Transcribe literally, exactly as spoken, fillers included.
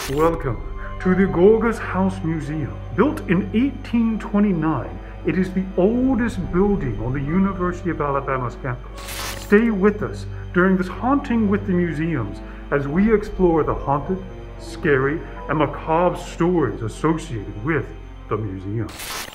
Welcome to the Gorgas House Museum. Built in eighteen twenty-nine, it is the oldest building on the University of Alabama's campus. Stay with us during this Haunting with the Museums as we explore the haunted, scary, and macabre stories associated with the museum.